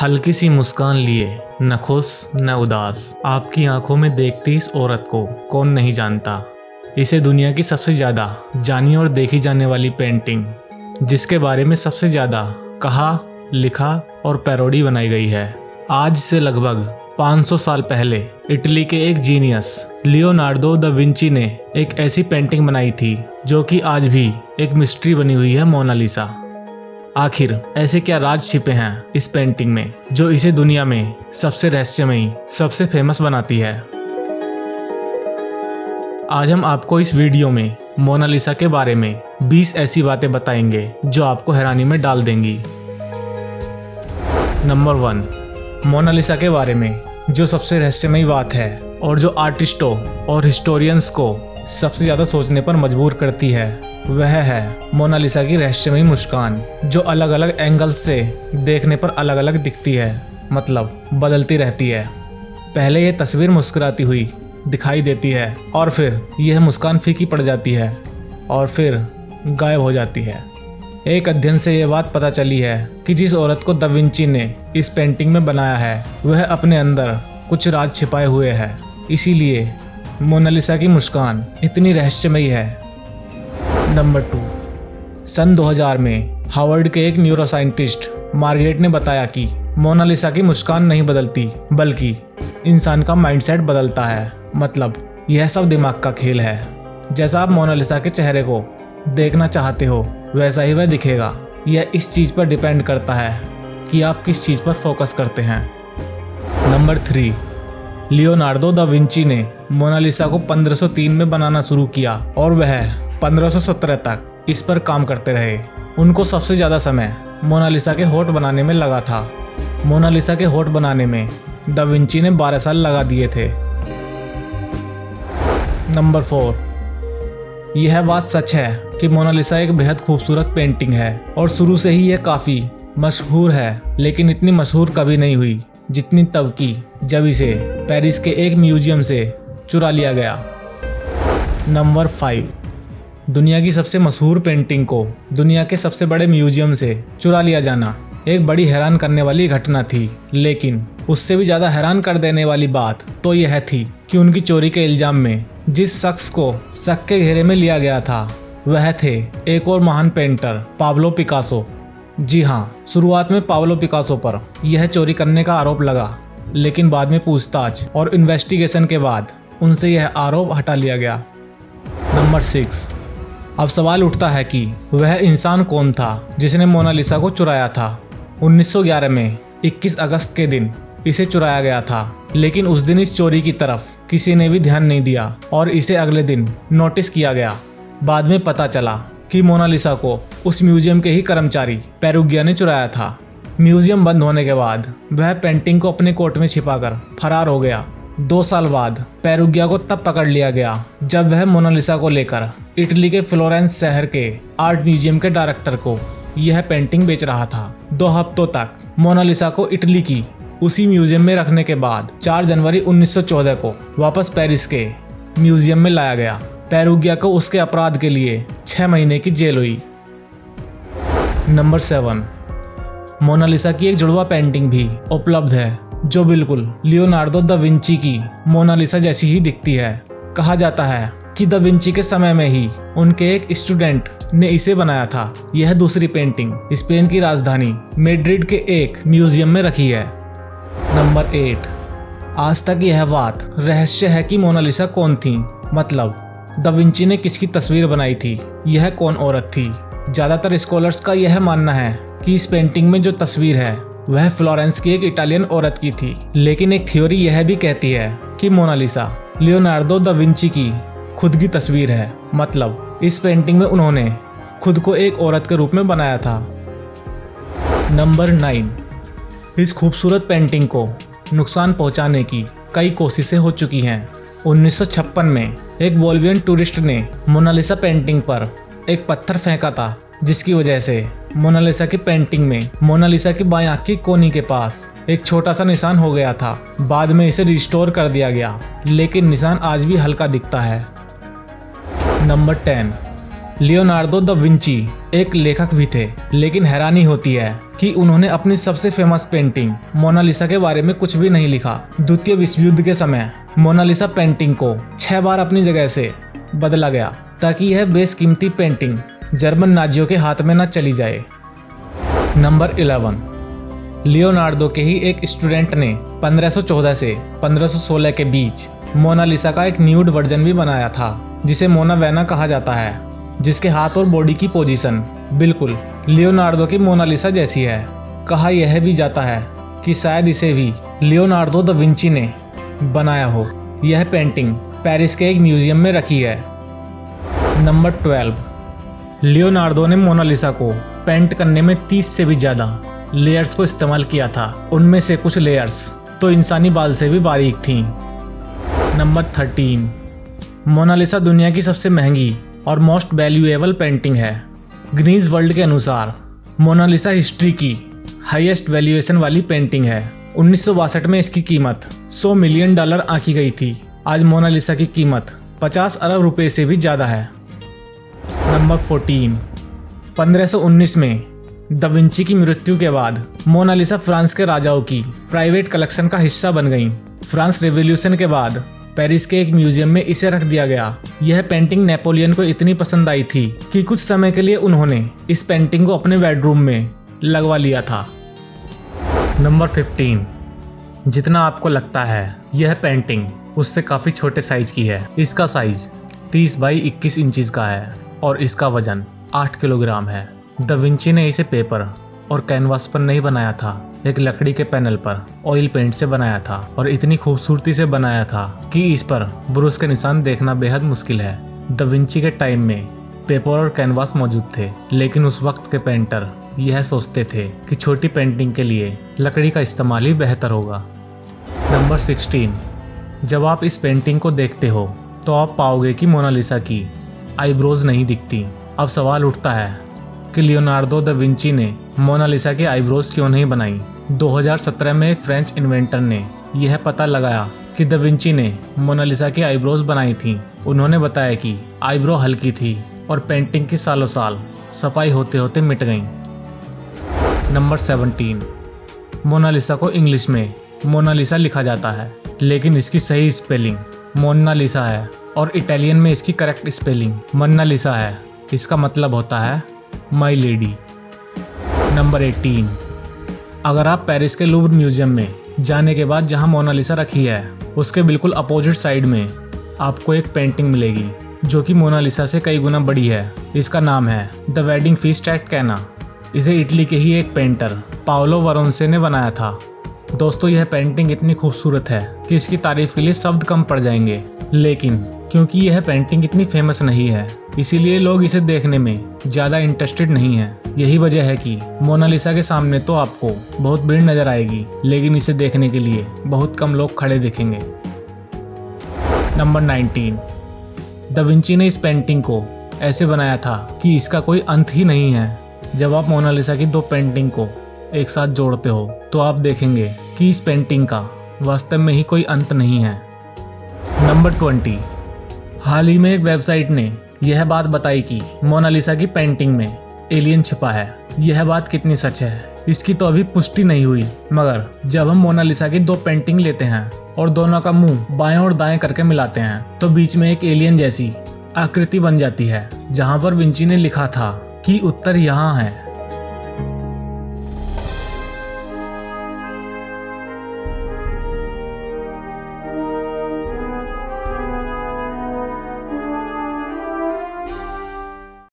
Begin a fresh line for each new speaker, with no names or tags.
हल्की सी मुस्कान लिए, न खुश न उदास, आपकी आंखों में देखती इस औरत को कौन नहीं जानता। इसे दुनिया की सबसे ज़्यादा जानी और देखी जाने वाली पेंटिंग, जिसके बारे में सबसे ज़्यादा कहा, लिखा और पैरोडी बनाई गई है। आज से लगभग 500 साल पहले इटली के एक जीनियस लियोनार्डो दा विंची ने एक ऐसी पेंटिंग बनाई थी जो कि आज भी एक मिस्ट्री बनी हुई है, मोनालिसा। आखिर ऐसे क्या राज छिपे हैं इस पेंटिंग में जो इसे दुनिया में सबसे रहस्यमयी, सबसे फेमस बनाती है। आज हम आपको इस वीडियो में मोनालिसा के बारे में 20 ऐसी बातें बताएंगे जो आपको हैरानी में डाल देंगी। नंबर 1, मोनालिसा के बारे में जो सबसे रहस्यमयी बात है और जो आर्टिस्टों और हिस्टोरियंस को सबसे ज़्यादा सोचने पर मजबूर करती है, वह है मोनालिसा की रहस्यमयी मुस्कान, जो अलग अलग एंगल्स से देखने पर अलग अलग दिखती है, मतलब बदलती रहती है। पहले यह तस्वीर मुस्कुराती हुई दिखाई देती है और फिर यह मुस्कान फीकी पड़ जाती है और फिर गायब हो जाती है। एक अध्ययन से यह बात पता चली है कि जिस औरत को दा विंची ने इस पेंटिंग में बनाया है, वह अपने अंदर कुछ राज छिपाए हुए है। इसीलिए मोनालिसा की मुस्कान इतनी रहस्यमयी है। नंबर 2, सन 2000 में हार्वर्ड के एक न्यूरोसाइंटिस्ट मार्गरेट ने बताया कि मोनालिसा की मुस्कान नहीं बदलती, बल्कि इंसान का माइंडसेट बदलता है। मतलब यह सब दिमाग का खेल है। जैसा आप मोनालिसा के चेहरे को देखना चाहते हो, वैसा ही वह दिखेगा। यह इस चीज़ पर डिपेंड करता है कि आप किस चीज़ पर फोकस करते हैं। नंबर 3, लियोनार्डो दा विंची ने मोनालिसा को 1503 में बनाना शुरू किया और वह 1517 तक इस पर काम करते रहे। उनको सबसे ज़्यादा समय मोनालिसा के होठ बनाने में लगा था। मोनालिसा के होठ बनाने में दा विंची ने 12 साल लगा दिए थे। नंबर 4, यह बात सच है कि मोनालिसा एक बेहद खूबसूरत पेंटिंग है और शुरू से ही यह काफ़ी मशहूर है, लेकिन इतनी मशहूर कभी नहीं हुई जितनी तब की जब इसे पेरिस के एक म्यूजियम से चुरा लिया गया। नंबर 5, दुनिया की सबसे मशहूर पेंटिंग को दुनिया के सबसे बड़े म्यूजियम से चुरा लिया जाना एक बड़ी हैरान करने वाली घटना थी, लेकिन उससे भी ज़्यादा हैरान कर देने वाली बात तो यह थी कि उनकी चोरी के इल्ज़ाम में जिस शख्स को शक के घेरे में लिया गया था, वह थे एक और महान पेंटर पाब्लो पिकासो। जी हाँ, शुरुआत में पाब्लो पिकासो पर यह चोरी करने का आरोप लगा, लेकिन बाद में पूछताछ और इन्वेस्टिगेशन के बाद उनसे यह आरोप हटा लिया गया। नंबर 6, अब सवाल उठता है कि वह इंसान कौन था जिसने मोनालिसा को चुराया था। 1911 में 21 अगस्त के दिन इसे चुराया गया था, लेकिन उस दिन इस चोरी की तरफ किसी ने भी ध्यान नहीं दिया और इसे अगले दिन नोटिस किया गया। बाद में पता चला कि मोनालिसा को उस म्यूजियम के ही कर्मचारी पेरुगिया ने चुराया था। म्यूजियम बंद होने के बाद वह पेंटिंग को अपने कोट में छिपाकर फरार हो गया। 2 साल बाद पेरुगिया को तब पकड़ लिया गया जब वह मोनालिसा को लेकर इटली के फ्लोरेंस शहर के आर्ट म्यूजियम के डायरेक्टर को यह पेंटिंग बेच रहा था। 2 हफ्तों तक मोनालिसा को इटली की उसी म्यूजियम में रखने के बाद 4 जनवरी 1914 को वापस पेरिस के म्यूजियम में लाया गया। पेरुगिया को उसके अपराध के लिए 6 महीने की जेल हुई। नंबर 7, मोनालिसा की एक जुड़वा पेंटिंग भी उपलब्ध है जो बिल्कुल लियोनार्डो दा विंची की मोनालिसा जैसी ही दिखती है। कहा जाता है कि दा विंची के समय में ही उनके एक स्टूडेंट ने इसे बनाया था। यह दूसरी पेंटिंग स्पेन की राजधानी मैड्रिड के एक म्यूजियम में रखी है। नंबर 8, आज तक यह बात रहस्य है कि मोनालिसा कौन थी, मतलब दा विंची ने किसकी तस्वीर बनाई थी, यह कौन औरत थी। ज़्यादातर स्कॉलर्स का यह मानना है कि इस पेंटिंग में जो तस्वीर है वह फ्लोरेंस की एक इटालियन औरत की थी, लेकिन एक थ्योरी यह भी कहती है कि मोनालिसा लियोनार्डो दा विंची की खुद की तस्वीर है। मतलब इस पेंटिंग में उन्होंने खुद को एक औरत के रूप में बनाया था। नंबर 9, इस खूबसूरत पेंटिंग को नुकसान पहुंचाने की कई कोशिशें हो चुकी हैं। 1956 में एक बोलिवियन टूरिस्ट ने मोनालिसा पेंटिंग पर एक पत्थर फेंका था, जिसकी वजह से मोनालिसा की पेंटिंग में मोनालिसा की बाएं आंख की कोनी के पास एक छोटा सा निशान हो गया था। बाद में इसे रिस्टोर कर दिया गया, लेकिन निशान आज भी हल्का दिखता है। नंबर 10, लियोनार्डो द विंची एक लेखक भी थे, लेकिन हैरानी होती है कि उन्होंने अपनी सबसे फेमस पेंटिंग मोनालिसा के बारे में कुछ भी नहीं लिखा। द्वितीय विश्व युद्ध के समय मोनालिसा पेंटिंग को 6 बार अपनी जगह से बदला गया ताकि यह बेशकीमती पेंटिंग जर्मन नाजियों के हाथ में न चली जाए। नंबर 11, लियोनार्डो के ही एक स्टूडेंट ने 1514 से 1516 के बीच मोनालिसा का एक न्यूड वर्जन भी बनाया था, जिसे मोना वेना कहा जाता है, जिसके हाथ और बॉडी की पोजीशन बिल्कुल लियोनार्डो की मोनालिसा जैसी है। कहा यह भी जाता है कि शायद इसे भी लियोनार्डो द विंची ने बनाया हो। यह पेंटिंग पेरिस के एक म्यूजियम में रखी है। नंबर 12, लियोनार्डो ने मोनालिसा को पेंट करने में 30 से भी ज़्यादा लेयर्स को इस्तेमाल किया था। उनमें से कुछ लेयर्स तो इंसानी बाल से भी बारीक थीं। नंबर 13, मोनालिसा दुनिया की सबसे महंगी और मोस्ट वैल्यूएबल पेंटिंग है। गिनीज वर्ल्ड के अनुसार मोनालिसा हिस्ट्री की हाईएस्ट वैल्यूएशन वाली पेंटिंग है। 1962 में इसकी कीमत $100 मिलियन आंकी गई थी। आज मोनालिसा की कीमत 50 अरब रुपए से भी ज़्यादा है। नंबर 14, 1519 में दा विंची की मृत्यु के बाद मोनालिसा फ्रांस के राजाओं की प्राइवेट कलेक्शन का हिस्सा बन गई। फ्रांस रिवॉल्यूशन के बाद पेरिस के एक म्यूजियम में इसे रख दिया गया। यह पेंटिंग नेपोलियन को इतनी पसंद आई थी कि कुछ समय के लिए उन्होंने इस पेंटिंग को अपने बेडरूम में लगवा लिया था। नंबर 15, जितना आपको लगता है यह पेंटिंग उससे काफ़ी छोटे साइज की है। इसका साइज 30 बाई 21 इंचज़ का है और इसका वजन 8 किलोग्राम है। दा विंची ने इसे पेपर और कैनवास पर नहीं बनाया था, एक लकड़ी के पैनल पर ऑयल पेंट से बनाया था और इतनी खूबसूरती से बनाया था कि इस पर ब्रुश के निशान देखना बेहद मुश्किल है। दा विंची के टाइम में पेपर और कैनवास मौजूद थे, लेकिन उस वक्त के पेंटर यह सोचते थे कि छोटी पेंटिंग के लिए लकड़ी का इस्तेमाल ही बेहतर होगा। नंबर 16, जब आप इस पेंटिंग को देखते हो तो आप पाओगे कि मोनालिसा की आईब्रोज नहीं दिखती। अब सवाल उठता है कि लियोनार्डो दा विंची ने मोनालिसा की आईब्रोज क्यों नहीं बनाई। 2017 में एक फ्रेंच इन्वेंटर ने यह पता लगाया कि दा विंची ने मोनालिसा की आईब्रोज बनाई थी। उन्होंने बताया कि आईब्रो हल्की थी और पेंटिंग की सालों साल सफाई होते होते मिट गई। नंबर 17, मोनालिसा को इंग्लिश में मोनालिसा लिखा जाता है, लेकिन इसकी सही स्पेलिंग मोनालिसा है और इटालियन में इसकी करेक्ट स्पेलिंग मोनालिसा है। इसका मतलब होता है माई लेडी। नंबर 18, अगर आप पेरिस के लूव्र म्यूजियम में जाने के बाद जहां मोनालिसा रखी है उसके बिल्कुल अपोजिट साइड में आपको एक पेंटिंग मिलेगी जो कि मोनालिसा से कई गुना बड़ी है। इसका नाम है द वेडिंग फीस्ट एट कैना। इसे इटली के ही एक पेंटर पाओलो वरोंसे ने बनाया था। दोस्तों, यह पेंटिंग इतनी खूबसूरत है कि इसकी तारीफ के लिए शब्द कम पड़ जाएंगे, लेकिन क्योंकि यह पेंटिंग इतनी फेमस नहीं है इसीलिए लोग इसे देखने में ज़्यादा इंटरेस्टेड नहीं है। यही वजह है कि मोनालिसा के सामने तो आपको बहुत भीड़ नजर आएगी, लेकिन इसे देखने के लिए बहुत कम लोग खड़े दिखेंगे। नंबर 19, दा विंची ने इस पेंटिंग को ऐसे बनाया था कि इसका कोई अंत ही नहीं है। जब आप मोनालिसा की 2 पेंटिंग को एक साथ जोड़ते हो तो आप देखेंगे कि इस पेंटिंग का वास्तव में ही कोई अंत नहीं है। नंबर 20, हाल ही में एक वेबसाइट ने यह बात बताई कि मोनालिसा की पेंटिंग में एलियन छिपा है। यह बात कितनी सच है इसकी तो अभी पुष्टि नहीं हुई, मगर जब हम मोनालिसा की 2 पेंटिंग लेते हैं और दोनों का मुंह बाएं और दाएं करके मिलाते हैं तो बीच में एक एलियन जैसी आकृति बन जाती है, जहां पर विंची ने लिखा था कि उत्तर यहाँ है।